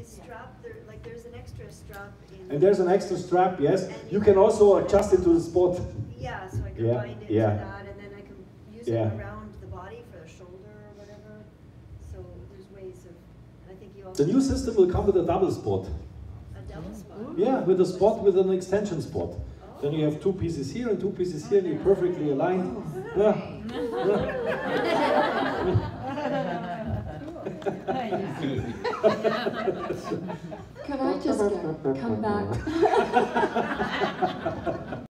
strap, there's an extra strap in. And there's an extra strap, yes. You can also adjust it to the spot. Yeah, so I can bind it to that, and then I can use it around the body for the shoulder or whatever. So there's ways of, and I think you also... The new system will come with a double spot. A double spot? Yeah, with a spot with an extension spot. Then you have 2 pieces here and 2 pieces here, and you're perfectly aligned. Yeah. Can I just come back?